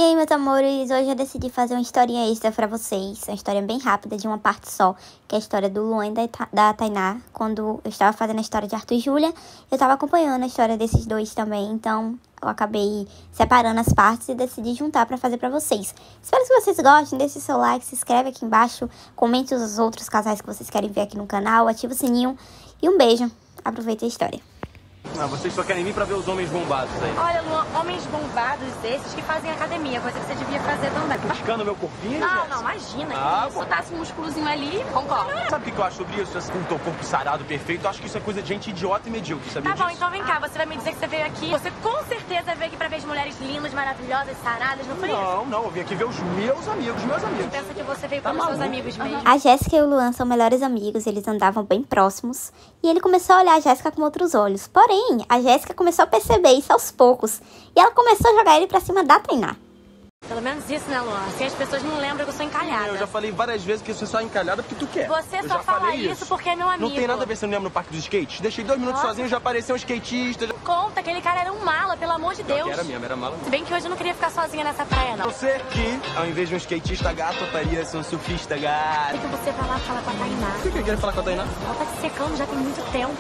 aí, meus amores, hoje eu decidi fazer uma historinha extra pra vocês. Uma história bem rápida, de uma parte só, que é a história do Luan e da Tainá. Quando eu estava fazendo a história de Arthur e Júlia, eu estava acompanhando a história desses dois também. Então, eu acabei separando as partes e decidi juntar pra fazer pra vocês. Espero que vocês gostem, deixe seu like, se inscreve aqui embaixo, comente os outros casais que vocês querem ver aqui no canal, ativa o sininho e um beijo. Aproveita a história. Ah, vocês só querem vir pra ver os homens bombados aí. Olha, Luan, homens bombados esses que fazem academia, coisa que você devia fazer também. Criticando meu corpinho? Não, imagina. Se botasse um músculozinho ali, concordo. Sabe o que eu acho sobre isso? Com o teu corpo sarado, perfeito, eu acho que isso é coisa de gente idiota e medíocre, sabia Tá bom, disso? então vem cá, você vai me dizer que você veio aqui. Você com certeza veio aqui pra ver as mulheres lindas, maravilhosas, saradas, não foi isso? Não, eu vim aqui ver os meus amigos, Pensa que você veio pelos seus amigos mesmo. A Jéssica e o Luan são melhores amigos, eles andavam bem próximos. E ele começou a olhar a Jéssica com outros olhos. Porém, a Jéssica começou a perceber isso aos poucos. E ela começou a jogar ele pra cima da Tainá. Pelo menos isso, né, Luan? Assim as pessoas não lembram que eu sou encalhada. Eu já falei várias vezes que você só é encalhada porque tu quer. Você só fala isso porque é meu amigo. Não tem nada a ver, você não lembra no parque dos skates? Deixei 2 minutos sozinho, já apareceu um skatista. Conta, aquele cara era um mala, pelo amor de Deus. Era mesmo, era mala. Se bem que hoje eu não queria ficar sozinha nessa praia, não. Você que, ao invés de um skatista gato, estaria ser um surfista gato. Por que você vai lá falar com a Tainá? Por que eu quero falar com a Tainá? Ela tá te secando já tem muito tempo.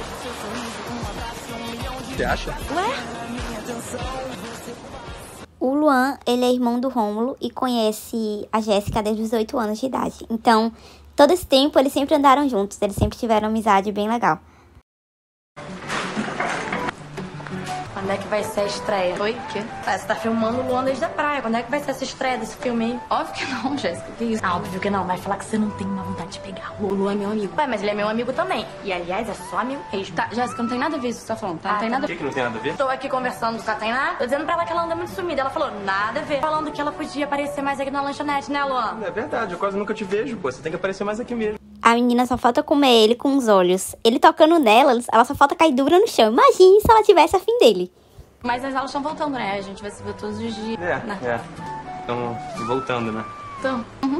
Você acha? Ué? O Luan, ele é irmão do Rômulo e conhece a Jéssica desde os 8 anos de idade. Então, todo esse tempo eles sempre andaram juntos, eles sempre tiveram uma amizade bem legal. Quando é que vai ser a estreia? Oi? O quê? Você tá filmando o Luan desde a praia. Quando é que vai ser essa estreia desse filme aí? Óbvio que não, Jéssica. Que isso? Óbvio que não. Vai falar que você não tem uma vontade de pegar. O Luan é meu amigo. Ué, mas ele é meu amigo também. E, aliás, é só amigo mesmo. Tá, Jéssica, não tem nada a ver isso que você tá falando, tá? Não tem nada a ver. O que não tem nada a ver? Tô aqui conversando com a Tainá. Tô dizendo pra ela que ela anda muito sumida. Ela falou, nada a ver. Falando que ela podia aparecer mais aqui na lanchonete, né, Luan? É verdade, eu quase nunca te vejo, pô. Você tem que aparecer mais aqui mesmo. A menina só falta comer ele com os olhos. Ele tocando nela, ela só falta cair dura no chão. Imagine se ela tivesse afim dele. Mas as aulas estão voltando, né? A gente vai se ver todos os dias. Então, voltando, né? Então,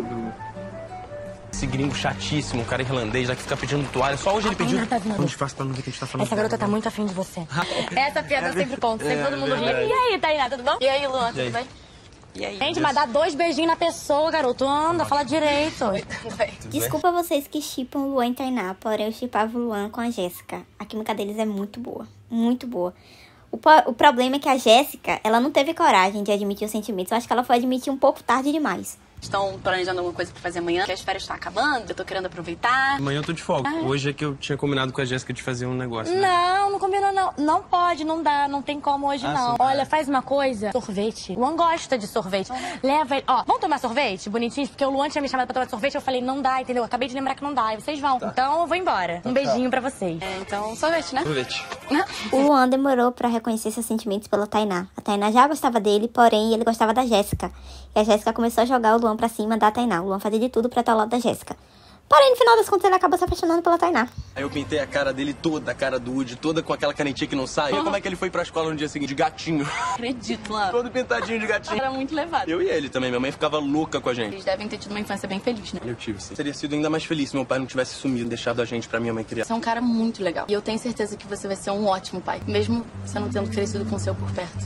Esse gringo chatíssimo, um cara irlandês, lá que fica pedindo toalha. Só hoje ele pediu. Nada a ver, Vamos fácil pra não ver que a gente tá falando. Essa garota tá muito afim de você. Essa piada sempre conta, sempre todo mundo ri. verdade. E aí, Tainá, tudo bom? E aí, Luan, tudo bem? E aí? Gente, mas dá 2 beijinhos na pessoa, garoto. Anda, fala direito. Desculpa vocês que shippam o Luan e Tainá, porém eu shippava o Luan com a Jéssica. A química deles é muito boa, muito boa. O problema é que a Jéssica, ela não teve coragem de admitir os sentimentos. Eu acho que ela foi admitir um pouco tarde demais. estão planejando alguma coisa pra fazer amanhã? Que as férias estão acabando, eu tô querendo aproveitar. Amanhã eu tô de folga. Hoje é que eu tinha combinado com a Jéssica de fazer um negócio, né? Não combinou, não. Não pode, não dá, não tem como hoje, não. sim. Olha, faz uma coisa. Sorvete. O Luan gosta de sorvete. Leva ele. Ó, vamos tomar sorvete? Bonitinho? Porque o Luan tinha me chamado pra tomar sorvete, eu falei, não dá, entendeu? Acabei de lembrar que não dá. E vocês vão. Então eu vou embora. Um beijinho pra vocês. Então, sorvete, né? Sorvete. O Luan demorou pra reconhecer seus sentimentos pela Tainá. A Tainá já gostava dele, porém ele gostava da Jéssica. E a Jéssica começou a jogar o Luan pra cima da Tainá. O Luan fazia de tudo pra estar ao lado da Jéssica. Porém, no final das contas, ele acabou se apaixonando pela Tainá. Aí eu pintei a cara dele toda, a cara do Woody, toda com aquela canetinha que não sai. E como é que ele foi pra escola no dia seguinte? De gatinho. Acredito, Luan. Todo pintadinho de gatinho. Era muito levado. Eu e ele também. Minha mãe ficava louca com a gente. Eles devem ter tido uma infância bem feliz, né? Eu tive, sim. Teria sido ainda mais feliz se meu pai não tivesse sumido, deixado a gente pra minha mãe criar. Você é um cara muito legal. E eu tenho certeza que você vai ser um ótimo pai. Mesmo você não tendo crescido com o seu por perto.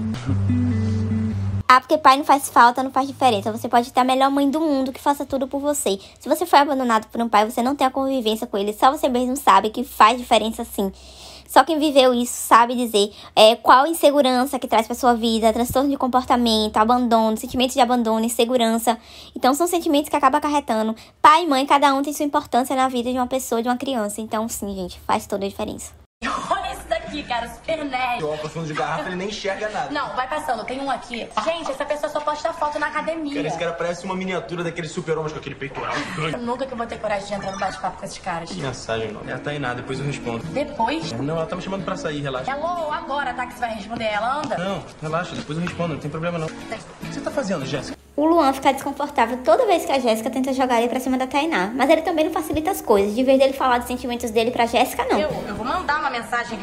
Ah, porque pai não faz falta, não faz diferença. Você pode ter a melhor mãe do mundo que faça tudo por você. Se você foi abandonado por um pai, você não tem a convivência com ele. Só você mesmo sabe que faz diferença sim. Só quem viveu isso sabe dizer qual insegurança que traz pra sua vida, transtorno de comportamento, abandono, sentimentos de abandono, insegurança. Então são sentimentos que acabam acarretando. Pai e mãe, cada um tem sua importância na vida de uma pessoa, de uma criança. Então sim, gente, faz toda a diferença. Olha esse daqui, cara, super nerd. O fundo de garrafa, ele nem enxerga nada. Não, vai passando, tem um aqui. Gente, essa pessoa só posta foto na academia. Cara, esse cara parece uma miniatura daqueles super-homens com aquele peitoral. Nunca que eu vou ter coragem de entrar no bate-papo com esses caras. Mensagem não. É a Tainá, depois eu respondo. Depois? Não, ela tá me chamando pra sair, relaxa. Hello, agora, tá? Que você vai responder. Ela anda? Não, relaxa, depois eu respondo, não tem problema não. O que você tá fazendo, Jéssica? O Luan fica desconfortável toda vez que a Jéssica tenta jogar ele pra cima da Tainá. Mas ele também não facilita as coisas. De vez dele falar dos sentimentos dele pra Jéssica, não. Eu vou mandar uma mensagem aqui pra Tainá.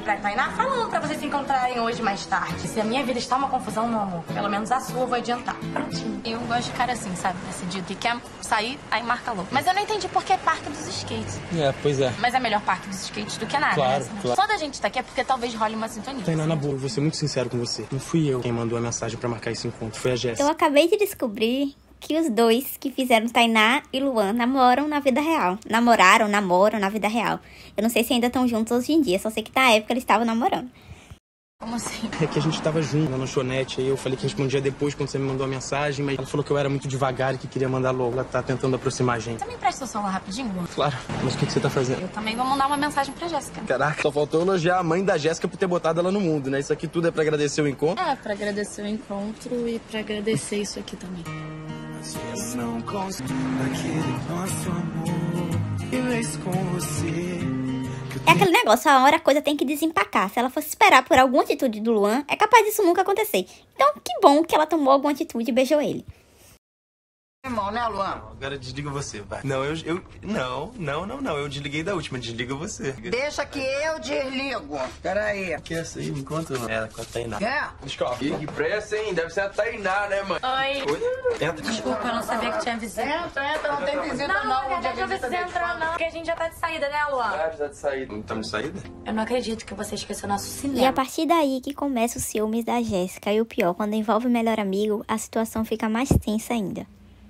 Tava falando pra vocês se encontrarem hoje mais tarde. Se a minha vida está uma confusão, meu amor, pelo menos a sua eu vou adiantar. Prontinho. Eu gosto de cara assim, sabe? Decidido que quer sair, aí marca louco. Mas eu não entendi por que parque dos skates. Pois é. Mas é melhor parque dos skates do que nada, Claro, né? claro. Só da gente tá aqui é porque talvez role uma sintonia. Tainá, na boa, vou ser muito sincero com você. Não fui eu quem mandou a mensagem pra marcar esse encontro, foi a Jéssica. Eu acabei de descobrir que os dois que fizeram Tainá e Luan namoram na vida real. Namoram na vida real. Eu não sei se ainda estão juntos hoje em dia, só sei que na época eles estavam namorando. Como assim? É que a gente tava junto na lanchonete, aí eu falei que respondia depois quando você me mandou a mensagem, mas ela falou que eu era muito devagar e que queria mandar logo. Ela tá tentando aproximar a gente. Você me empresta o celular rapidinho, Luan? Claro, mas o que você tá fazendo? Eu também vou mandar uma mensagem pra Jéssica. Caraca, só faltou elogiar a mãe da Jéssica por ter botado ela no mundo, né? Isso aqui tudo é pra agradecer o encontro. É, pra agradecer o encontro e pra agradecer isso aqui também. Às vezes não consigo aquele nosso amor, eu ex com você. É aquele negócio, a hora a coisa tem que desempacar. Se ela fosse esperar por alguma atitude do Luan, é capaz disso nunca acontecer. Então, que bom que ela tomou alguma atitude e beijou ele. Irmão, né, Luan? Agora desliga você, vai. Não, não, eu desliguei da última, desliga você. Deixa que eu desligo. Peraí. Que é essa aí? Me conta, não. É, com a Tainá. Desculpa. Que pressa, hein? Deve ser a Tainá, né, mãe? Oi. Entra. Desculpa, eu não sabia que tinha visita. Entra, não tem visita Não, na verdade não precisa entrar, não. Porque a gente já tá de saída, né, Luan? Já de saída. Estamos de saída? Eu não acredito que você esqueceu nosso E cinema. a partir daí que começa os ciúmes da Jéssica. E o pior, quando envolve o melhor amigo, a situação fica mais tensa ainda.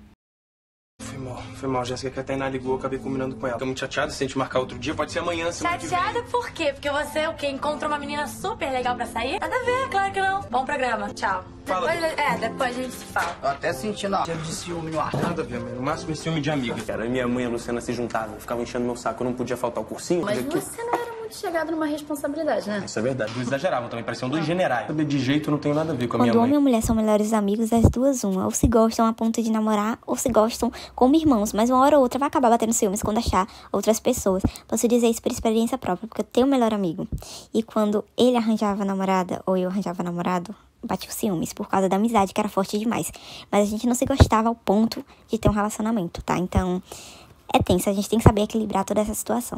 Foi mal, Jéssica, que a Tainá ligou, eu acabei combinando com ela. Fica muito chateada, se a gente marcar outro dia, pode ser amanhã, semana que vem. Chateada por quê? Porque você, o quê? Encontrou uma menina super legal pra sair? Nada a ver, claro que não. Bom programa, tchau. Fala. Depois a gente se fala. Tô até sentindo, ó, cheiro de ciúme no ar. Nada a ver, mano. No máximo é ciúme de amiga. Cara, minha mãe e a Luciana se juntavam, ficavam enchendo meu saco, eu não podia faltar o cursinho. Mas daqui. você não era muito chegado numa responsabilidade, né? Isso é verdade. Eles exageravam também, pareciam dois generais. Saber de jeito não tem nada a ver com a minha Quando homem mãe. e mulher são melhores amigos, as duas uma. Ou se gostam a ponto de namorar, ou se gostam como irmãos. Mas uma hora ou outra vai acabar batendo ciúmes quando achar outras pessoas. Posso dizer isso por experiência própria, porque eu tenho um melhor amigo. E quando ele arranjava namorada, ou eu arranjava namorado, batia os ciúmes por causa da amizade, que era forte demais. Mas a gente não se gostava ao ponto de ter um relacionamento, tá? Então, é tenso. A gente tem que saber equilibrar toda essa situação.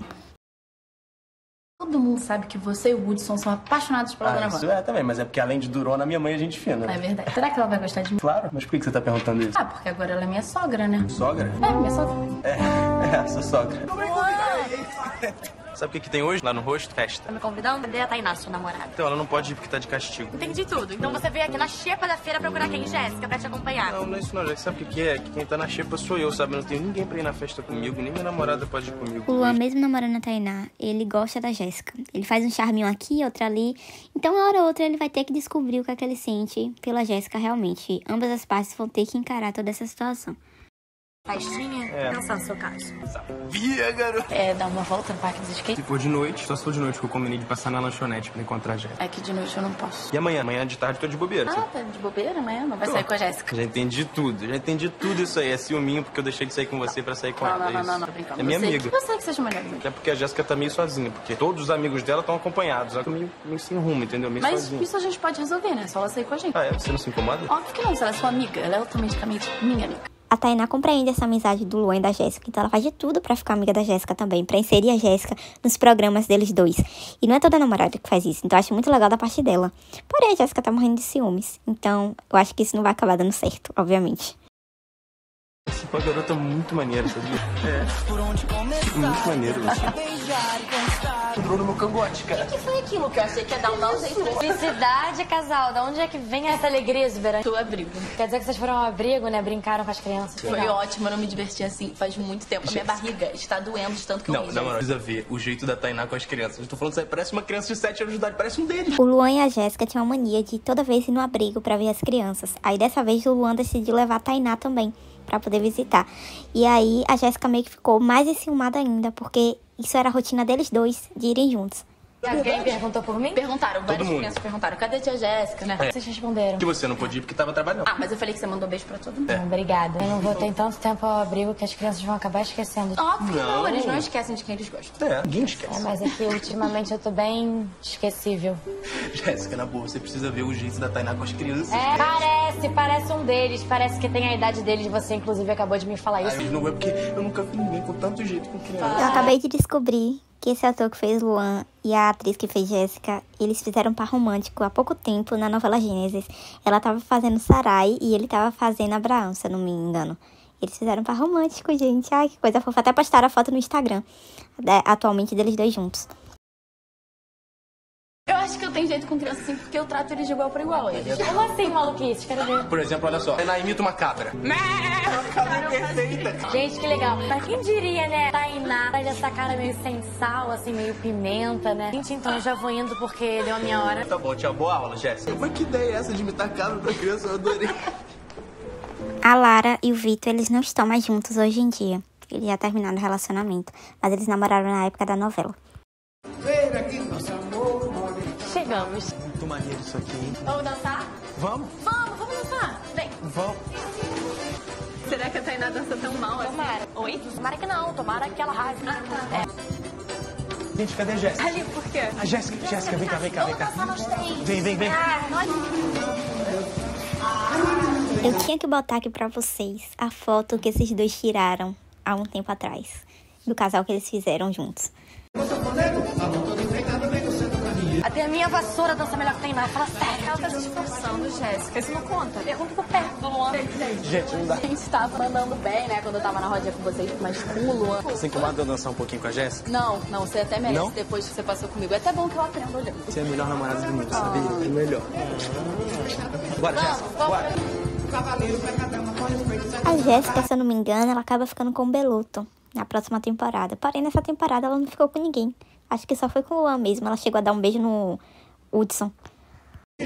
Todo mundo sabe que você e o Hudson são apaixonados pela Dona Isso Wanda. é também, mas é porque além de durona, minha mãe é gente fina. É verdade. Será que ela vai gostar de mim? Claro, mas por que você tá perguntando isso? Ah, porque agora ela é minha sogra, né? Sogra? É, minha sogra. Sua sogra. Sabe o que tem hoje lá no rosto? Festa. Tá me convidando? Cadê a Tainá, sua namorada? Então ela não pode ir porque tá de castigo. Entendi tudo. Então você veio aqui na xepa da feira procurar quem? Jéssica, pra te acompanhar. Não é isso não, Jéssica. Sabe o que é? Que quem tá na xepa sou eu, sabe? Não tenho ninguém pra ir na festa comigo, nem minha namorada pode ir comigo. O Luan, mesmo namorando a Tainá, ele gosta da Jéssica. Ele faz um charminho aqui, outro ali. Então, uma hora ou outra, ele vai ter que descobrir o que é que ele sente pela Jéssica realmente. E ambas as partes vão ter que encarar toda essa situação. Festinha? Pensar no seu caso. Sabia, garoto. É, dar uma volta no parque dos skates? Se for de noite, só se for de noite que eu combinei de passar na lanchonete pra encontrar a Jéssica. É que de noite eu não posso. E amanhã? Amanhã de tarde eu tô de bobeira. Ah, tá de bobeira amanhã? Não vai sair com a Jéssica. Já entendi tudo isso aí. É ciúminho porque eu deixei de sair com você pra sair com ela. Não, tô brincando. É minha Eu sei- amiga. Eu sei que seja melhor amiga. Até porque a Jéssica tá meio sozinha, porque todos os amigos dela estão acompanhados. Ela tá meio sem rumo, entendeu? Meio Mas sozinha. isso a gente pode resolver, né? Só ela sair com a gente. Ah, é? Você não se incomoda? Óbvio que não, se ela é sua amiga. Ela é automaticamente minha amiga. A Tainá compreende essa amizade do Luan e da Jéssica, então ela faz de tudo pra ficar amiga da Jéssica também, pra inserir a Jéssica nos programas deles dois. E não é toda namorada que faz isso, então eu acho muito legal da parte dela. Porém, a Jéssica tá morrendo de ciúmes, então eu acho que isso não vai acabar dando certo, obviamente. Essa foi uma garota muito maneira, sabia? Muito maneiro. Entrou no meu cangote, cara. O que foi aquilo que eu achei que ia dar um mau jeito? Felicidade, casal. Da onde é que vem essa alegria exuberante? Do abrigo. Quer dizer que vocês foram ao abrigo, né? Brincaram com as crianças. Foi ótimo, eu não me diverti assim faz muito tempo. A minha barriga está doendo de tanto que eu Não, ri, na moral, gente. precisa ver o jeito da Tainá com as crianças. Eu tô falando sério, parece uma criança de 7 anos de idade, parece um deles. O Luan e a Jéssica tinham a mania de toda vez ir no abrigo pra ver as crianças. Aí dessa vez o Luan decidiu levar a Tainá também, pra poder visitar. E aí a Jéssica meio que ficou mais enciumada ainda, porque isso era a rotina deles dois, de irem juntos. Alguém perguntou por mim? Perguntaram, várias mundo. crianças perguntaram, cadê a tia Jéssica, né? Vocês responderam. Que você não podia ir porque tava trabalhando. Ah, mas eu falei que você mandou beijo pra todo mundo. Obrigada. Eu não vou ter tanto tempo ao abrigo que as crianças vão acabar esquecendo. Óbvio que não, eles não esquecem de quem eles gostam. Ninguém esquece. Mas é que ultimamente eu tô bem esquecível. Jéssica, na boa, você precisa ver o jeito da Tainá com as crianças. Parece um deles. Parece que tem a idade deles. Você, inclusive, acabou de me falar isso. Não é porque eu nunca vi ninguém com tanto jeito com criança. Eu acabei de descobrir que esse ator que fez Luan e a atriz que fez Jéssica, eles fizeram um par romântico há pouco tempo na novela Gênesis. Ela tava fazendo Sarai e ele tava fazendo Abraão, se eu não me engano. Eles fizeram um par romântico, gente. Ai, que coisa fofa. Até postaram a foto no Instagram, atualmente, deles dois juntos. Eu acho que eu tenho jeito com criança assim, porque eu trato eles de igual para igual. Como assim, maluquice? Quero ver. Por exemplo, olha só. Tainá imita uma cabra. Perfeita. Gente, que legal. Pra quem diria, né? Tainá faz essa cara meio sem sal, assim, meio pimenta, né? Gente, então eu já vou indo porque deu a minha hora. Tá bom, tchau. Boa aula, Jéssica. Mas que ideia é essa de imitar cabra pra criança? Eu adorei. A Lara e o Vitor, eles não estão mais juntos hoje em dia. Eles já terminaram o relacionamento, mas eles namoraram na época da novela. Chegamos. Muito maneiro isso aqui, hein? Vamos dançar? Vamos? Vamos dançar. Vem. Vamos. Será que a Tainá dança tão mal assim? Tomara. Oi? Tomara que não. Tomara que ela rase. Gente, cadê a Jéssica? Ali, por quê? A Jéssica, vem cá. Vamos dançar nós três. Vem. Eu tinha que botar aqui pra vocês a foto que esses dois tiraram há um tempo atrás, do casal que eles fizeram juntos. Até a minha vassoura dança melhor que tem nada. Fala sério. Ela tá se esforçando, Jéssica. Isso não conta. Pergunta pro perto do Luan. Gente, não dá. A gente tava mandando bem, né? Quando eu tava na rodinha com vocês, mas com o Luan. Você incomoda de eu dançar um pouquinho com a Jéssica? Não, você até merece Não? depois que você passou comigo. É até bom que eu aprendo olhando. Você é a melhor namorada do mundo, sabia? É melhor. Bora, Jéssica. Bora. A Jéssica, se eu não me engano, ela acaba ficando com o Beluto na próxima temporada. Porém, nessa temporada ela não ficou com ninguém. Acho que só foi com o Luan mesmo. Ela chegou a dar um beijo no Hudson. Que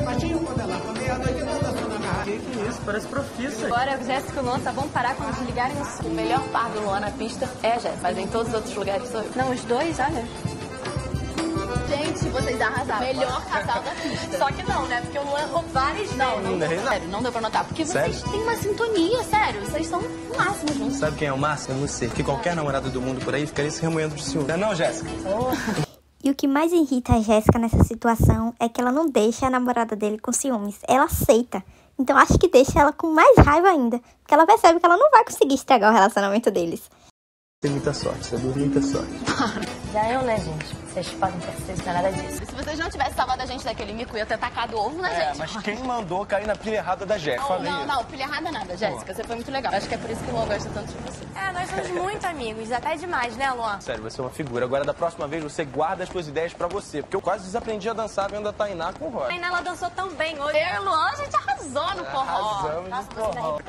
isso? Parece profissa. Agora, Jéssica e o Luan, tá bom parar quando desligarem o som. O melhor par do Luan na pista é a Jéssica. Mas em todos os outros lugares sou eu. Não, os dois, olha. Gente, vocês arrasaram. Melhor casal da pista. Só que não, né? Porque o Luan errou várias vezes. Sério, não deu pra notar. Porque Sério? vocês têm uma sintonia, sério. Vocês são o máximo juntos. Sabe quem é o máximo? É você. Que qualquer namorada do mundo por aí ficaria se remoendo de ciúme. Não, Jéssica? E o que mais irrita a Jéssica nessa situação é que ela não deixa a namorada dele com ciúmes. Ela aceita. Então acho que deixa ela com mais raiva ainda. Porque ela percebe que ela não vai conseguir estragar o relacionamento deles. Você tem muita sorte, você deu muita sorte. Já eu, né, gente? Vocês podem perceber que não é nada disso. Se vocês não tivessem salvado a gente daquele mico, ia ter tacado ovo na gente. Mas quem mandou cair na pilha errada da Jéssica? Não, pilha errada nada, Jéssica. Você foi muito legal. Acho que é por isso que o Luan gosta tanto de você. Nós somos muito amigos. Até demais, né, Luan? Sério, você é uma figura. Agora, da próxima vez, você guarda as suas ideias pra você. Porque eu quase desaprendi a dançar vendo a Tainá com o Roy. A Tainá, ela dançou tão bem hoje. Eu e o Luan, a gente arrasou no forró. Arrasamos no forró.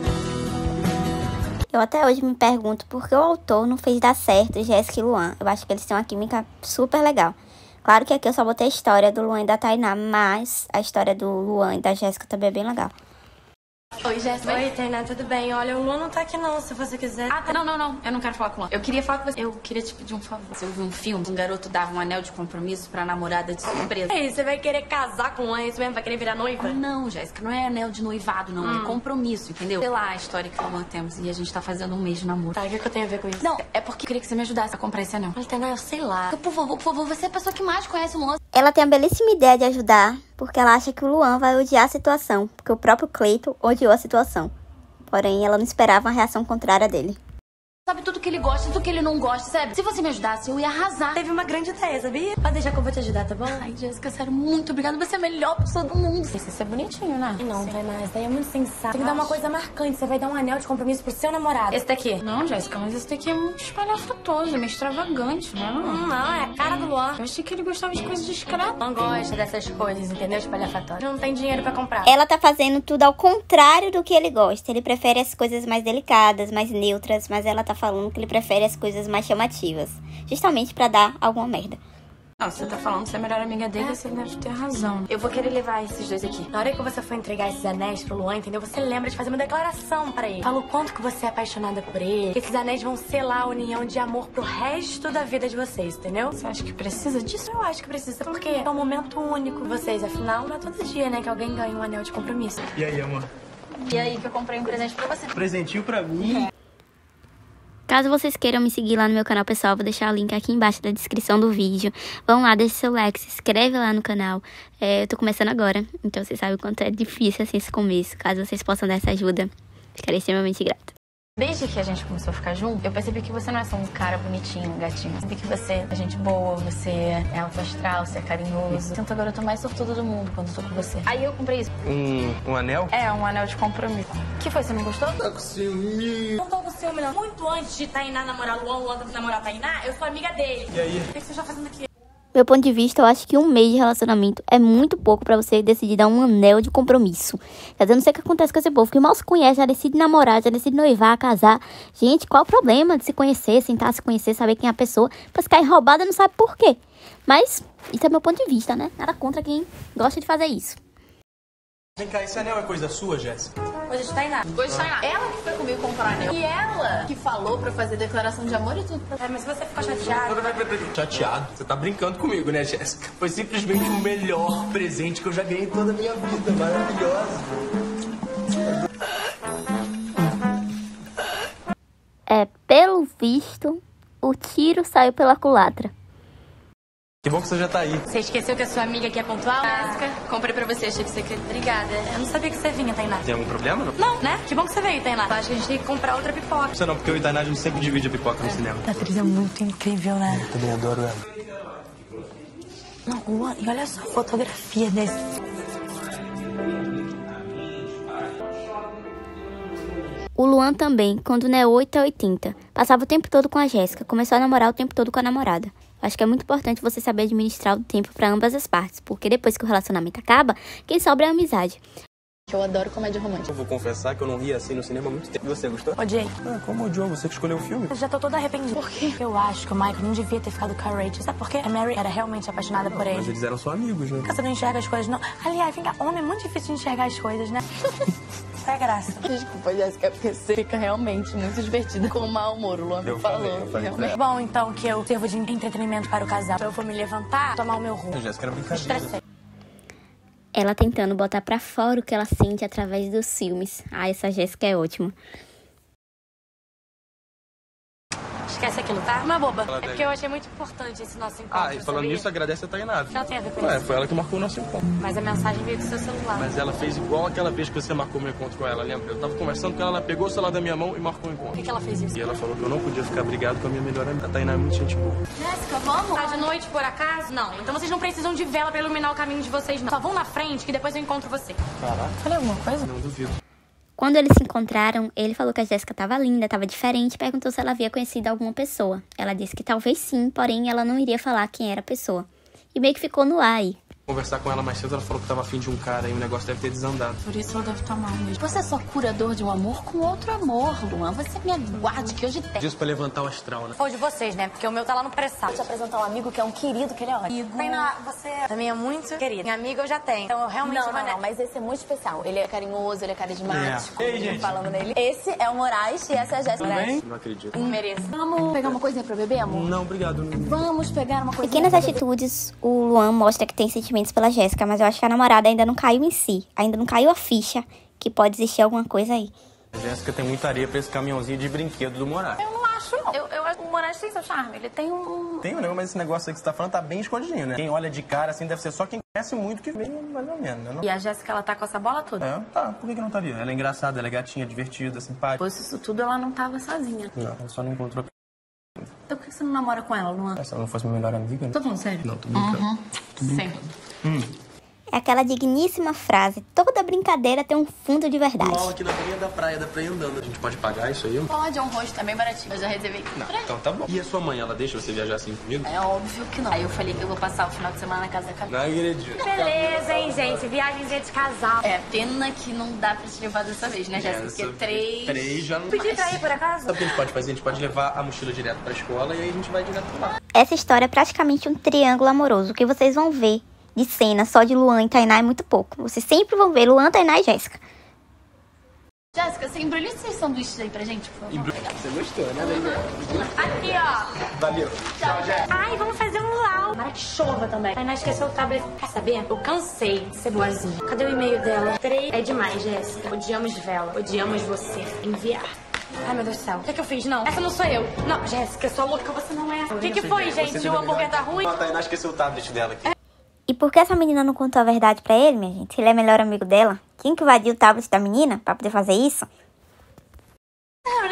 Eu até hoje me pergunto por que o autor não fez dar certo Jéssica e Luan. Eu acho que eles têm uma química super legal. Claro que aqui eu só botei a história do Luan e da Tainá, mas a história do Luan e da Jéssica também é bem legal. Oi, Jéssica. Oi, Tainá, tudo bem? Olha, o Luan não tá aqui não, se você quiser. Ah, tá. Não. Eu não quero falar com o Luan. Eu queria falar com você. Eu queria te pedir um favor. Você ouviu um filme? Um garoto dava um anel de compromisso pra namorada de surpresa. Ei, você vai querer casar com o Luan? Isso mesmo? Vai querer virar noiva? Não, Jéssica, não é anel de noivado, não. É compromisso, entendeu? Sei lá a história que o Luan temos e a gente tá fazendo um mês de namoro. Tá, o que eu tenho a ver com isso? Não, é porque eu queria que você me ajudasse a comprar esse anel. Olha, Tainá, eu sei lá. Por favor, você é a pessoa que mais conhece o Luan. Ela tem a belíssima ideia de ajudar, porque ela acha que o Luan vai odiar a situação, porque o próprio Cleito odiou a situação. Porém, ela não esperava uma reação contrária dele. Sabe tudo que ele gosta e tudo que ele não gosta, sabe? Se você me ajudasse, eu ia arrasar. Teve uma grande ideia, sabia? Pode deixar que eu vou te ajudar, tá bom? Ai, Jéssica, sério, muito obrigada. Você é a melhor pessoa do mundo. Você é bonitinho, né? Não, Tainá, isso daí é muito sensato. Tem que dar uma coisa marcante. Você vai dar um anel de compromisso pro seu namorado. Esse daqui. Não, Jéssica, mas esse daqui é muito espalhafatoso, é meio extravagante, né? Não, é a cara do Luan. Eu achei que ele gostava de coisas discretas. Não gosta dessas coisas, entendeu? Espalhafatório. Não tem dinheiro pra comprar. Ela tá fazendo tudo ao contrário do que ele gosta. Ele prefere as coisas mais delicadas, mais neutras, mas ela tá falando que ele prefere as coisas mais chamativas, justamente pra dar alguma merda. Não, você tá falando que você é a melhor amiga dele, você deve ter razão. Eu vou querer levar esses dois aqui. Na hora que você for entregar esses anéis pro Luan, entendeu? Você lembra de fazer uma declaração pra ele. Fala o quanto que você é apaixonada por ele. Que esses anéis vão selar a união de amor pro resto da vida de vocês, entendeu? Você acha que precisa disso? Eu acho que precisa, porque é um momento único. Vocês, afinal, não é todo dia, né, que alguém ganha um anel de compromisso. E aí, amor? E aí que eu comprei um presente pra você. Presentinho pra mim? Caso vocês queiram me seguir lá no meu canal pessoal, vou deixar o link aqui embaixo da descrição do vídeo. Vão lá, deixa seu like, se inscreve lá no canal. Eu tô começando agora, então vocês sabem o quanto é difícil assim esse começo. Caso vocês possam dar essa ajuda, ficarei extremamente grata. Desde que a gente começou a ficar junto, eu percebi que você não é só um cara bonitinho, um gatinho. Eu percebi que você é gente boa, você é alto astral, você é carinhoso. Sinto a garota mais sortuda do mundo quando tô com você. Aí eu comprei isso. Um anel? É, um anel de compromisso. O que foi, você não gostou? Tá com ciúme. Não tô com ciúme, não. Muito antes de Tainá namorar Luan, Luan namorar Tainá, eu sou amiga dele. E aí? O que você tá fazendo aqui? Meu ponto de vista, eu acho que 1 mês de relacionamento é muito pouco pra você decidir dar um anel de compromisso. Quer dizer, eu não sei o que acontece com esse povo, que mal se conhece, já decide namorar, já decide noivar, casar. Gente, qual o problema de se conhecer, sentar, se conhecer, saber quem é a pessoa, pra se cair roubada não sabe por quê. Mas, isso é meu ponto de vista, né? Nada contra quem gosta de fazer isso. Vem cá, esse anel é coisa sua, Jéssica? Coisa de Tainá. Coisa de Tainá. Ela que foi comigo comprar anel. E ela que falou pra fazer declaração de amor e tudo. Mas você ficou chateado. Chateado? Você tá brincando comigo, né, Jéssica? Foi simplesmente o melhor presente que eu já ganhei em toda a minha vida. Maravilhosa. Pelo visto, o tiro saiu pela culatra. Que bom que você já tá aí. Você esqueceu que a sua amiga aqui é pontual? Jéssica, comprei pra você, achei que você queria. Obrigada. Eu não sabia que você vinha, Tainá. Tem algum problema, não? Não, né? Que bom que você veio, Tainá. Eu acho que a gente tem que comprar outra pipoca. Você não, porque eu e Tainá a gente sempre divide a pipoca no cinema. A atriz é muito incrível, né? Eu também adoro ela. Não, Luan, e olha só a fotografia desse. O Luan também, quando não é 8 é 80. Passava o tempo todo com a Jéssica, começou a namorar o tempo todo com a namorada. Acho que é muito importante você saber administrar o tempo pra ambas as partes, porque depois que o relacionamento acaba, quem sobra é a amizade. Eu adoro comédia romântica. Eu vou confessar que eu não ri assim no cinema há muito tempo. E você gostou? Odiei. Como odiou? Você que escolheu o filme? Eu já tô toda arrependida. Por quê? Eu acho que o Michael não devia ter ficado com a Rachel. Sabe por quê? A Mary era realmente apaixonada por ele. Mas eles eram só amigos, né? Você não enxerga as coisas, não. Aliás, vem cá, homem é muito difícil de enxergar as coisas, né? Qual é a graça? Desculpa, Jéssica, porque você fica realmente muito divertida com o mau humor, o Luan me falou. Realmente. Bom, então, que eu sirvo de entretenimento para o casal. Eu vou me levantar, tomar o meu rumo. Jéssica, era brincadeira. Estressei. Ela tentando botar pra fora o que ela sente através dos filmes. Ah, essa Jéssica é ótima. Esquece aquilo, tá? Uma boba. É porque eu achei muito importante esse nosso encontro. E falando nisso, agradece a Tainá. Não tem a ver com isso. Foi ela que marcou o nosso encontro. Mas a mensagem veio do seu celular. Mas ela fez igual aquela vez que você marcou meu encontro com ela, lembra? Eu tava conversando com ela pegou o celular da minha mão e marcou o encontro. Por que ela fez isso? E ela falou que eu não podia ficar brigado com a minha melhor amiga. A Tainá é muito gente boa. Jéssica, vamos? Tá de noite, por acaso? Não. Então vocês não precisam de vela pra iluminar o caminho de vocês, não. Só vão na frente que depois eu encontro você. Caraca. Falei alguma coisa? Não duvido. Quando eles se encontraram, ele falou que a Jéssica estava linda, estava diferente e perguntou se ela havia conhecido alguma pessoa. Ela disse que talvez sim, porém ela não iria falar quem era a pessoa. E meio que ficou no ar aí. Conversar com ela mais cedo, ela falou que tava afim de um cara e o negócio deve ter desandado. Por isso ela deve estar mal mesmo. Você é só curador de um amor com outro amor, Luan. Você me aguarde que hoje tem. Disso pra levantar o astral, né? Ou de vocês, né? Porque o meu tá lá no pré-sal. Vou te apresentar um amigo que é um querido, que ele é ótimo. Tainá, você também é muito querido. Minha amiga eu já tenho. Então eu realmente não, mas esse é muito especial. Ele é carinhoso, ele é carismático. Ei, gente. Falando nele. Esse é o Moraes e essa é a Jéssica. Não acredito. Mereço. Vamos pegar uma coisinha pra beber, amor? Não, obrigado. Vamos pegar uma coisinha. Pequenas atitudes, o Luan mostra que tem sentimentos pela Jéssica, mas eu acho que a namorada ainda não caiu em si. Ainda não caiu a ficha que pode existir alguma coisa aí. A Jéssica tem muita areia pra esse caminhãozinho de brinquedo do Moraes. Eu não acho, não. Eu acho que o Moraes tem seu charme. Ele tem um... Tem, né? Mas esse negócio aí que você tá falando tá bem escondidinho, né? Quem olha de cara, assim, deve ser só quem conhece muito que vem mais ou menos, né? Não... E a Jéssica, ela tá com essa bola toda. É? Tá. Por que não tá ali? Ela é engraçada, ela é gatinha, divertida, simpática. Se fosse isso tudo, ela não tava sozinha. Não, ela só não encontrou... Então por que você não namora com ela, Luan? Se ela não fosse minha melhor amiga... Tô falando sério? Não, tô brincando. Sempre. É aquela digníssima frase, toda brincadeira tem um fundo de verdade. Mal aqui na beira da praia, dá pra ir andando. A gente pode pagar isso aí? Pode, é um rosto, é bem baratinho. Eu já reservei. Não, então tá bom. E a sua mãe, ela deixa você viajar assim comigo? É óbvio que não. Aí eu falei que eu vou passar o final de semana na casa da Camila. Não acredito. Beleza, hein, gente? Viagemzinha de casal. É, pena que não dá pra te levar dessa vez, né, Jéssica? Porque Três já não... Pedi pra ir, por acaso? Sabe o que a gente pode fazer? A gente pode levar a mochila direto pra escola e aí a gente vai direto pra lá. Essa história é praticamente um triângulo amoroso. O que vocês vão ver de cena só de Luan e Tainá é muito pouco. Vocês sempre vão ver Luan, Tainá e Jéssica. Jéssica, você embrulha esses sanduíches aí pra gente, por favor. Você gostou, né, Leila? Aqui, ó. Valeu. Tchau, Jéssica. Ai, vamos fazer um lau. Tomara que chova também. Tainá esqueceu o tablet. Quer saber? Eu cansei de ser boazinha. Cadê o e-mail dela? 3 é demais, Jéssica. Odiamos vela. Odiamos você. Enviar. Ai, meu Deus do céu. O que eu fiz? Não. Essa não sou eu. Não, Jéssica, eu sou louca. Você não é. O que foi, gente? O hambúrguer tá ruim? A Tainá esqueceu o tablet dela aqui. E por que essa menina não contou a verdade pra ele, minha gente? Se ele é melhor amigo dela, quem que invadiu o tablet da menina pra poder fazer isso? Eu nem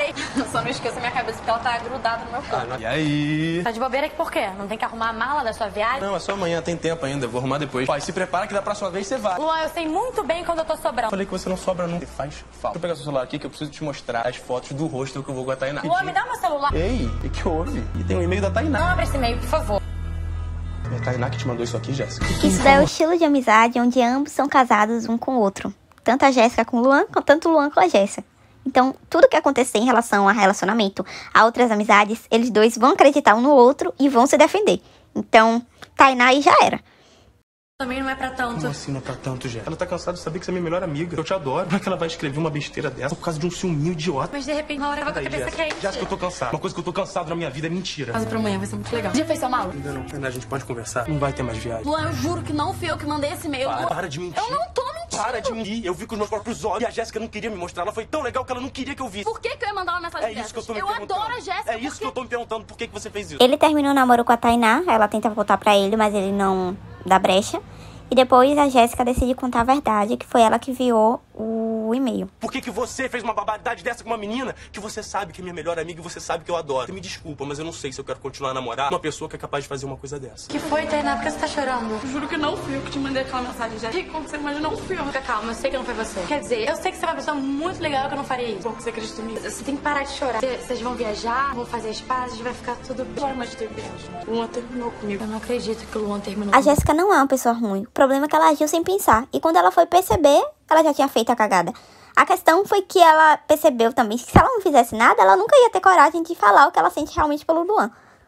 sei. Eu só não esqueço a minha cabeça porque ela tá grudada no meu corpo. E aí? Tá de bobeira aqui por quê? Não tem que arrumar a mala da sua viagem? Não, é só amanhã, tem tempo ainda, eu vou arrumar depois. Pai, se prepara que da próxima vez você vai. Luan, eu sei muito bem quando eu tô sobrando. Falei que você não sobra nunca. Faz falta. Deixa eu pegar seu celular aqui que eu preciso te mostrar as fotos do rosto que eu vou com a Tainá. Luan, me dá meu celular. Ei, o que houve? E tem um e-mail da Tainá. Não abre esse e-mail, por favor. É a Tainá que te mandou isso aqui, Jéssica? Isso daí é o estilo de amizade onde ambos são casados um com o outro. Tanto a Jéssica com o Luan, tanto o Luan com a Jéssica. Então, tudo que acontecer em relação a relacionamento, a outras amizades, eles dois vão acreditar um no outro e vão se defender. Então, Tainá aí já era. Também não é pra tanto. Como assim não é pra tanto, Jéssica? Ela tá cansada de saber que você é minha melhor amiga. Eu te adoro. Como é que ela vai escrever uma besteira dessa por causa de um ciúminho idiota? Mas de repente, na hora eu vou com a cabeça quente. Jéssica, eu tô cansado. Uma coisa que eu tô cansado na minha vida é mentira. Casa pra amanhã vai ser muito legal. Já fez seu mal? Ainda não. Tainá, a gente pode conversar? Não vai ter mais viagem. Luan, eu juro que não fui eu que mandei esse e-mail. Para de mentir. Eu não tô mentindo. Para de mentir. Eu vi com os meus próprios olhos. E a Jéssica não queria me mostrar. Ela foi tão legal que ela não queria que eu visse. Por que eu ia mandar uma mensagem É isso que eu tô me Eu perguntando. adoro a Jéssica. É isso que eu tô me perguntando. Por que você fez isso? Ele terminou o namoro com a Tainá, ela tenta voltar pra ele, mas ele não dá brecha. E depois a Jéssica decide contar a verdade, que foi ela que enviou o e-mail. Por que você fez uma barbaridade dessa com uma menina que você sabe que é minha melhor amiga e você sabe que eu adoro? Você me desculpa, mas eu não sei se eu quero continuar a namorar uma pessoa que é capaz de fazer uma coisa dessa. Que foi, Tainá? Por que você tá chorando? Eu juro que não fui eu que te mandei aquela mensagem. Já que aconteceu, mas não fui eu. Fica calma, eu sei que não foi você. Quer dizer, eu sei que você é uma pessoa muito legal que eu não faria isso. Bom que você acredita em mim. Você tem que parar de chorar. Vocês vão viajar, vão fazer as pazes, vai ficar tudo bem. Bora, mas teve viagem. O Luan terminou comigo. Eu não acredito que o Luan terminou A Jéssica não é uma pessoa ruim. O problema é que ela agiu sem pensar. E quando ela foi perceber, ela já tinha feito a cagada. A questão foi que ela percebeu também que se ela não fizesse nada, ela nunca ia ter coragem de falar o que ela sente realmente pelo Luan.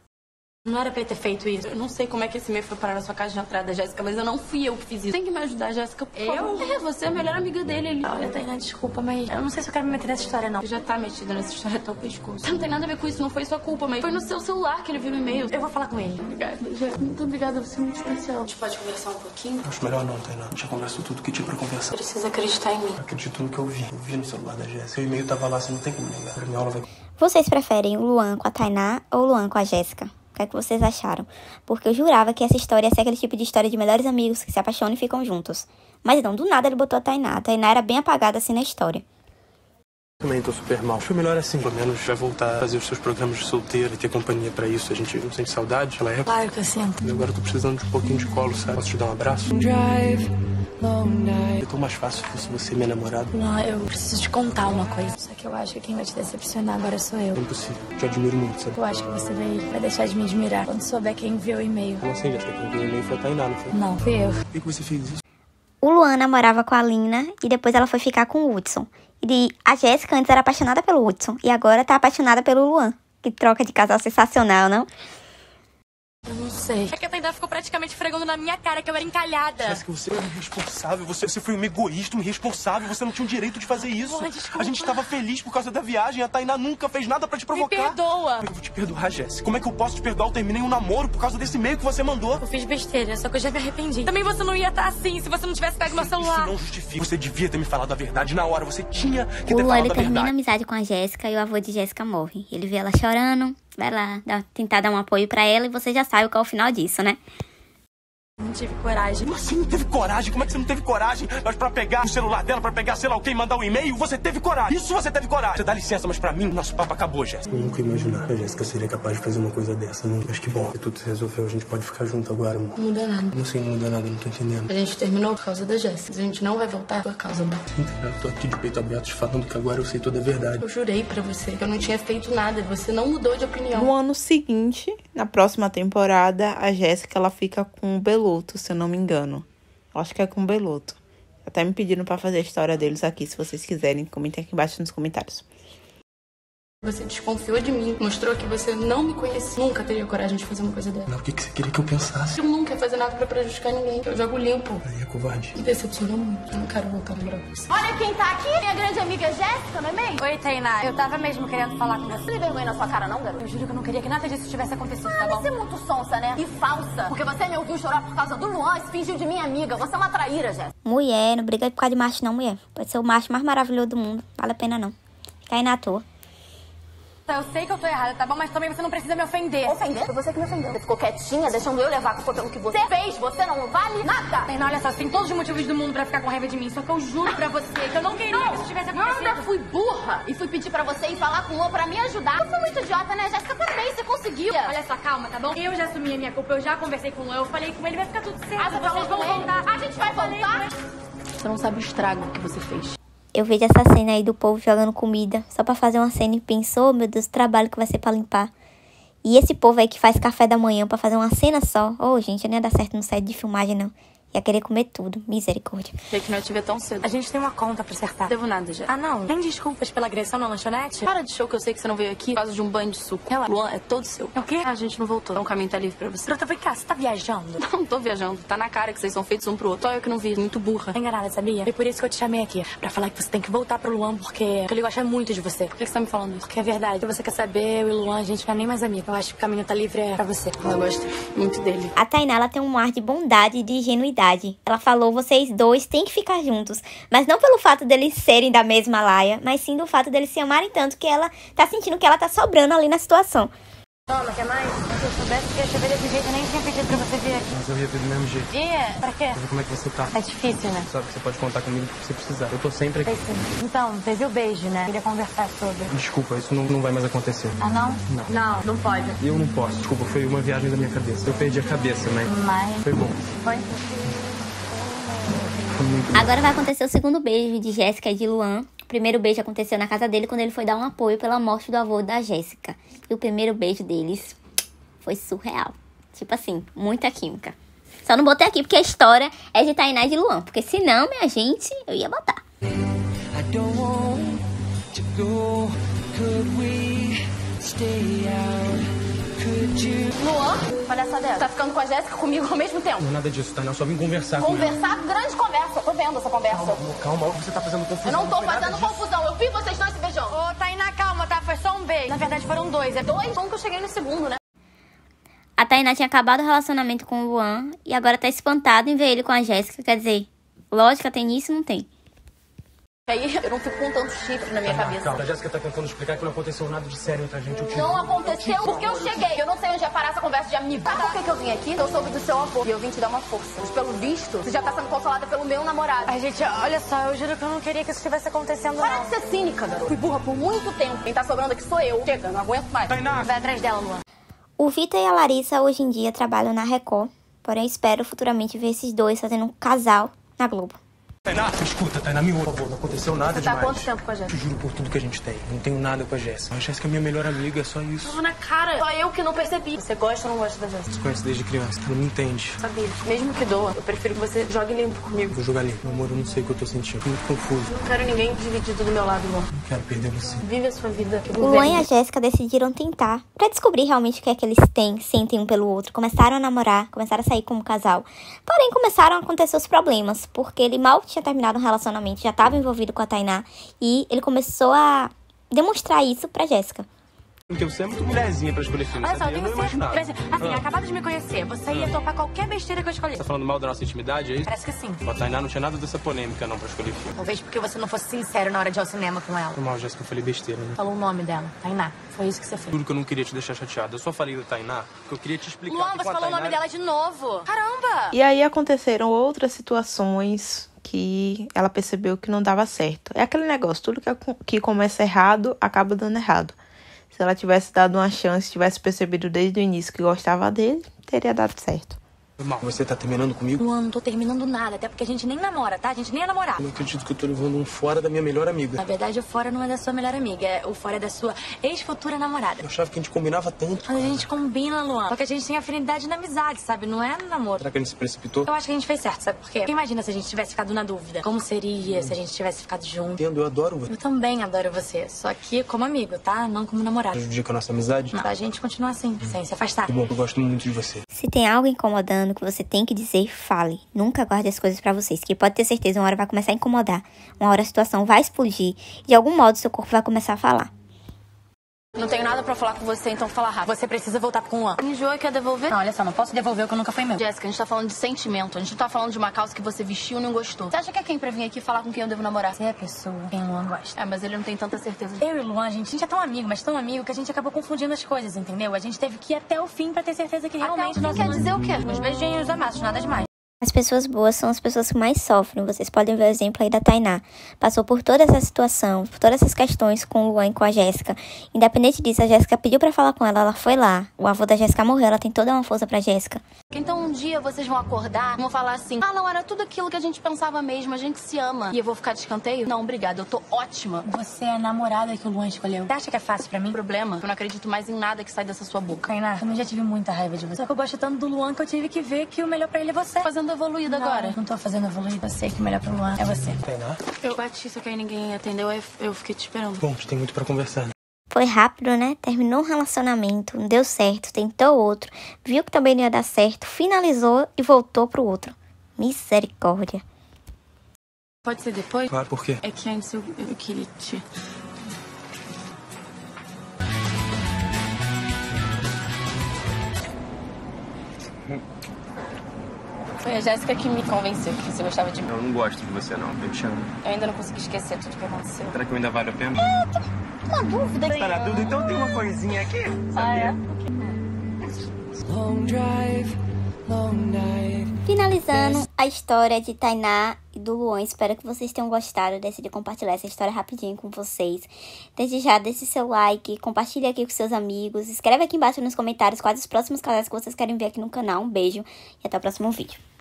Não era pra eu ter feito isso. Eu não sei como é que esse e-mail foi parar na sua caixa de entrada, Jéssica, mas eu não fui eu que fiz isso. Tem que me ajudar, Jéssica, por favor. Você é a melhor amiga dele. Olha, Tainá, desculpa, mas eu não sei se eu quero me meter nessa história, não. Você já tá metida nessa história até o pescoço. Não tem nada a ver com isso, não foi sua culpa, mas foi no seu celular que ele viu o e-mail. Eu vou falar com ele. Obrigada, Jéssica. Muito obrigada, você é muito especial. A gente pode conversar um pouquinho? Acho melhor não, Tainá. Já converso tudo que tinha pra conversar. Precisa acreditar em mim. Eu acredito no que eu vi. Eu vi no celular da Jéssica. O e-mail tava lá, você não tem como negar. A minha aula vai... Vocês preferem o Luan com a Tainá ou o Luan com a Jéssica? O que é que vocês acharam? Porque eu jurava que essa história ia ser aquele tipo de história de melhores amigos que se apaixonam e ficam juntos. Mas não, do nada ele botou a Tainá. A Tainá era bem apagada assim na história. Também tô super mal. Foi melhor assim. Pelo menos vai voltar a fazer os seus programas de solteiro e ter companhia pra isso. A gente não sente saudade naquela época. Claro que eu sinto. E agora eu tô precisando de um pouquinho de colo, sabe? Posso te dar um abraço? É tão mais fácil se fosse você minha namorada. Não, eu preciso te contar uma coisa. Só que eu acho que quem vai te decepcionar agora sou eu. É impossível. Te admiro muito, sabe? Eu acho que você vai deixar de me admirar quando souber quem enviou o e-mail. Como assim, Jéssica? Quem enviou o e-mail foi a Tainá, não foi? Não, fui eu. Por que você fez isso? O Luan namorava com a Lina e depois ela foi ficar com o Hudson. E a Jéssica antes era apaixonada pelo Hudson e agora tá apaixonada pelo Luan. Que troca de casal sensacional, não? Eu não sei. É que a Tainá ficou praticamente fregando na minha cara que eu era encalhada. Jéssica, você é irresponsável. Você foi um egoísta, um irresponsável. Você não tinha o direito de fazer isso. Ai, desculpa. A gente tava feliz por causa da viagem. A Tainá nunca fez nada pra te provocar. Me perdoa. Eu vou te perdoar, Jéssica. Como é que eu posso te perdoar? Eu terminei um namoro por causa desse e-mail que você mandou. Eu fiz besteira, só que eu já me arrependi. Também você não ia estar assim se você não tivesse pego meu celular. Isso não justifica. Você devia ter me falado a verdade na hora. Você tinha que O ter Luan, falado ele a termina a verdade. amizade com a Jéssica e o avô de Jéssica morre. Ele vê ela chorando, vai lá tentar dar um apoio pra ela e você já sabe qual é o final disso, né? Não tive coragem. Como assim não teve coragem? Como é que você não teve coragem? Mas pra pegar o celular dela, pra pegar, sei lá, quem mandar o e-mail, você teve coragem. Isso você teve coragem. Você dá licença, mas pra mim, nosso papo acabou, Jéssica. Eu nunca imaginava que a Jéssica seria capaz de fazer uma coisa dessa, não. Mas que bom. Se tudo se resolveu, a gente pode ficar junto agora, amor. Não muda nada. Como assim não muda nada? Não tô entendendo. A gente terminou por causa da Jéssica. A gente não vai voltar por causa dela. Eu tô aqui de peito aberto te falando que agora eu sei toda a verdade. Eu jurei pra você que eu não tinha feito nada. Você não mudou de opinião. No ano seguinte, na próxima temporada, a Jéssica ela fica com o Beloto, se eu não me engano. Eu acho que é com o Beloto. Até me pediram pra fazer a história deles aqui. Se vocês quiserem, comentem aqui embaixo nos comentários. Você desconfiou de mim, mostrou que você não me conhecia. Nunca teria coragem de fazer uma coisa dessa. Não, o que você queria que eu pensasse? Eu nunca ia fazer nada pra prejudicar ninguém. Eu jogo limpo. Aí é covarde. Me decepcionou muito. Eu não quero voltar a namorar com você. Olha quem tá aqui, minha grande amiga Jéssica, não é mesmo? Oi, Tainá. Eu tava mesmo querendo falar com você. Não tem vergonha na sua cara, não, garoto? Eu juro que eu não queria que nada disso tivesse acontecido, tá bom? Você é muito sonsa, né? E falsa. Porque você me ouviu chorar por causa do Luan e se fingiu de minha amiga. Você é uma traíra, Jéssica. Mulher, não briga por causa de macho não, mulher. Pode ser o macho mais maravilhoso do mundo. Vale a pena não. Fica aí na toa. Eu sei que eu tô errada, tá bom? Mas também você não precisa me ofender. Ofender? Foi você que me ofendeu. Você ficou quietinha, deixando eu levar a culpa pelo que você fez. Você não vale nada. Tainá, olha só, você tem todos os motivos do mundo pra ficar com raiva de mim. Só que eu juro pra você que eu não queria que isso tivesse acontecido. Nada, fui burra. porra! E fui pedir pra você ir falar com o Luan pra me ajudar. Eu fui muito idiota, né, Jéssica? Parabéns, você conseguiu. Olha só, calma, tá bom? Eu já assumi a minha culpa, eu já conversei com o Luan, eu falei com ele, vai ficar tudo certo. Vocês vão voltar. A gente vai voltar. Você não sabe o estrago que você fez. Eu vejo essa cena aí do povo jogando comida só pra fazer uma cena e penso, oh, meu Deus, o trabalho que vai ser pra limpar. E esse povo aí que faz café da manhã pra fazer uma cena só. Oh, gente, não ia dar certo no set de filmagem, não. Ia querer comer tudo. Misericórdia. Sei que não te ver tão cedo. A gente tem uma conta pra acertar. Devo nada já. Ah, não. Nem desculpas pela agressão na lanchonete. Para de show que eu sei que você não veio aqui por causa de um banho de suco. Ela, Luan, é todo seu. É o quê? A gente não voltou. Então o caminho tá livre pra você. Bruta, vem cá. Você tá viajando? Não tô viajando. Tá na cara que vocês são feitos um pro outro. Só eu que não vi. Muito burra. Enganada, sabia? Foi por isso que eu te chamei aqui. Pra falar que você tem que voltar pro Luan porque ele gosta muito de você. Por que você tá me falando isso? Porque é verdade. Se você quer saber, eu e o Luan, a gente não é nem mais amigo. Eu acho que o caminho tá livre pra você. Eu gosto muito dele. A Tainá, ela tem um ar de bondade e de ingenuidade. Ela falou, vocês dois têm que ficar juntos. Mas não pelo fato deles serem da mesma laia, mas sim do fato deles se amarem tanto que ela tá sentindo que ela tá sobrando ali na situação. Toma, quer mais? Se eu soubesse que ia chover desse jeito, eu nem tinha pedido pra você vir aqui. Mas eu ia vir do mesmo jeito. Pra quê? Pra ver como é que você tá. É difícil, né? Sabe que você pode contar comigo se você precisar. Eu tô sempre aqui. Então, você viu o beijo, né? Queria conversar sobre. Desculpa, isso não vai mais acontecer. Ah, não? Não pode. Eu não posso. Desculpa, foi uma viagem da minha cabeça. Eu perdi a cabeça, mas foi bom. Foi? Agora vai acontecer o segundo beijo de Jéssica e de Luan. O primeiro beijo aconteceu na casa dele quando ele foi dar um apoio pela morte do avô da Jéssica. E o primeiro beijo deles foi surreal. Tipo assim, muita química. Só não botei aqui porque a história é de Tainá e de Luan. Porque senão, minha gente, eu ia botar. I don't want to go. Could we stay out? Could you? Luan, palhaçada dessa. Tá ficando com a Jéssica comigo ao mesmo tempo. Não é nada disso, tá? Eu só vim conversar com ela. Conversar? Grande conversa. Tô vendo essa conversa. Calma, você tá fazendo confusão. Eu não tô fazendo confusão. Eu vi vocês dois se beijando. Ô, Tainá, calma, tá? Foi só um beijo. Na verdade, foram dois. É Dois? Bom que eu cheguei no segundo, né? A Tainá tinha acabado o relacionamento com o Luan e agora tá espantada em ver ele com a Jéssica. Quer dizer, lógica tem nisso? Não tem. Aí eu não fico com tanto chifre na minha cabeça. Calma, a Jéssica tá tentando explicar que não aconteceu nada de sério entre a gente. Não aconteceu porque eu cheguei. Eu não sei onde ia parar essa conversa de amigo. Sabe por que eu vim aqui? Eu soube do seu avô e eu vim te dar uma força. Mas pelo visto, você já tá sendo consolada pelo meu namorado. Ai, gente, olha só, eu juro que eu não queria que isso estivesse acontecendo, Para não. de ser cínica, garoto. Fui burra por muito tempo. Quem tá sobrando aqui sou eu. Chega, não aguento mais. Tainá! Vai atrás dela, Luan. O Vitor e a Larissa hoje em dia trabalham na Record. Porém, espero futuramente ver esses dois fazendo um casal na Globo. Tainá, escuta, Tainá, me ouve, por favor. Não aconteceu nada Você tá há demais. quanto tempo com a Jéssica? Te juro por tudo que a gente tem. Não tenho nada com a Jéssica. A Jéssica é minha melhor amiga, é só isso. Tava na cara. Só eu que não percebi. Você gosta ou não gosta da Jéssica? Você conhece desde criança. Tu não me entende. Sabia. Mesmo que doa, eu prefiro que você jogue limpo comigo. Vou jogar ali. Meu amor, eu não sei o que eu tô sentindo. Tô muito confuso. Não quero ninguém dividido do meu lado, Luan. Não quero perder você. Vive a sua vida. O Luan e a Jéssica decidiram tentar pra descobrir realmente o que é que eles sentem um pelo outro. Começaram a namorar, começaram a sair como casal. Porém, começaram a acontecer os problemas, porque ele mal tinha terminado um relacionamento, já estava envolvido com a Tainá, e ele começou a demonstrar isso pra Jéssica. Porque você é muito mulherzinha pra escolher filme, Olha só, sabia? eu Eu não tenho certeza. imaginava. Assim, acabado de me conhecer. Você ia topar qualquer besteira que eu escolhi. Tá falando mal da nossa intimidade, é isso? Parece que sim. A Tainá não tinha nada dessa polêmica, não, pra escolher filme. Talvez porque você não fosse sincero na hora de ir ao cinema com ela. Foi mal, Jéssica, eu falei besteira, né? Falou o nome dela, Tainá. Foi isso que você fez. Tudo que eu não queria te deixar chateado. Eu só falei da Tainá porque eu queria te explicar. Luan, que você com a falou o nome Tainá- dela de novo. Caramba! E aí aconteceram outras situações que ela percebeu que não dava certo. É aquele negócio, tudo que começa errado, acaba dando errado. Se ela tivesse dado uma chance, tivesse percebido desde o início que gostava dele, teria dado certo. Mal, você tá terminando comigo? Luan, não tô terminando nada, até porque a gente nem namora, tá? A gente nem é namorar. Eu não acredito que eu tô levando um fora da minha melhor amiga. Na verdade, o fora não é da sua melhor amiga, o fora é da sua ex-futura namorada. Eu achava que a gente combinava tanto. Mas a gente combina, Luan. Porque a gente tem afinidade na amizade, sabe? Não é no namoro. Será que ele se precipitou? Eu acho que a gente fez certo, sabe por quê? Porque imagina se a gente tivesse ficado na dúvida. Como seria se a gente tivesse ficado junto? Entendo, eu adoro você. Eu também adoro você, só que como amigo, tá? Não como namorado. Prejudica a nossa amizade? Não, a gente continua assim, sem se afastar. Que bom, eu gosto muito de você. Se tem algo incomodando que você tem que dizer, fale. Nunca guarde as coisas pra vocês, que pode ter certeza, uma hora vai começar a incomodar. Uma hora a situação vai explodir e de algum modo seu corpo vai começar a falar. Não tenho nada pra falar com você, então fala rápido. Você precisa voltar com o Luan. Enjoa e quer devolver? Não, olha só, não posso devolver o que nunca foi meu. Jéssica, a gente tá falando de sentimento. A gente não tá falando de uma calça que você vestiu e não gostou. Você acha que é quem pra vir aqui falar com quem eu devo namorar? Você é a pessoa quem o Luan gosta. É, mas ele não tem tanta certeza. Eu e o Luan, a gente é tão amigo, mas tão amigo que a gente acabou confundindo as coisas, entendeu? A gente teve que ir até o fim pra ter certeza que realmente Até o fim quer dizer o quê? Uns beijinhos, amassos, nada demais. As pessoas boas são as pessoas que mais sofrem. Vocês podem ver o exemplo aí da Tainá. Passou por toda essa situação, por todas essas questões com o Luan e com a Jéssica. Independente disso, a Jéssica pediu pra falar com ela, ela foi lá. O avô da Jéssica morreu, ela tentou dar uma força pra Jéssica. Então um dia vocês vão acordar e vão falar assim: ah, não, era tudo aquilo que a gente pensava mesmo, a gente se ama. E eu vou ficar de escanteio? Não, obrigada, eu tô ótima. Você é a namorada que o Luan escolheu. Você acha que é fácil pra mim? O problema, eu não acredito mais em nada que sai dessa sua boca. Tainá, eu também já tive muita raiva de você. Só que eu gosto tanto do Luan que eu tive que ver que o melhor pra ele é você. Fazendo evoluída agora. Não tô fazendo evoluir. Eu sei que o melhor pro Luan é você. Tainá? Eu bati, só que aí ninguém atendeu, aí eu fiquei te esperando. Bom, a gente tem muito pra conversar. Foi rápido, né? Terminou um relacionamento, não deu certo, tentou outro, viu que também não ia dar certo, finalizou e voltou pro outro. Misericórdia. Pode ser depois? Claro, por quê? É que antes eu queria te... Foi a Jéssica que me convenceu que você gostava de mim. Eu não gosto de você, não. Eu te amo. Eu ainda não consegui esquecer tudo que aconteceu. Será que ainda vale a pena? Tô na dúvida. Tá na dúvida? Então tem uma coisinha aqui. Long drive, long night. Finalizando a história de Tainá e do Luan, espero que vocês tenham gostado. Decidi compartilhar essa história rapidinho com vocês. Desde já, deixe seu like, compartilhe aqui com seus amigos. Escreve aqui embaixo nos comentários quais os próximos casais que vocês querem ver aqui no canal. Um beijo e até o próximo vídeo.